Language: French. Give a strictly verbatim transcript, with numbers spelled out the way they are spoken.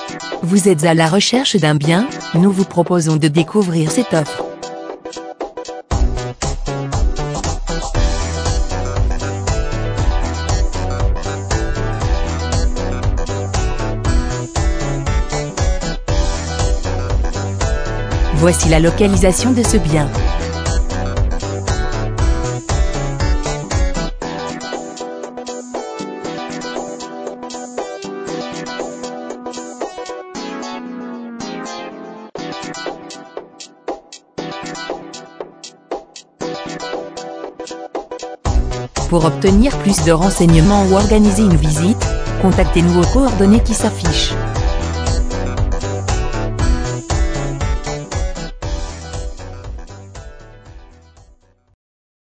Vous êtes à la recherche d'un bien? Nous vous proposons de découvrir cette offre. Voici la localisation de ce bien. Pour obtenir plus de renseignements ou organiser une visite, contactez-nous aux coordonnées qui s'affichent.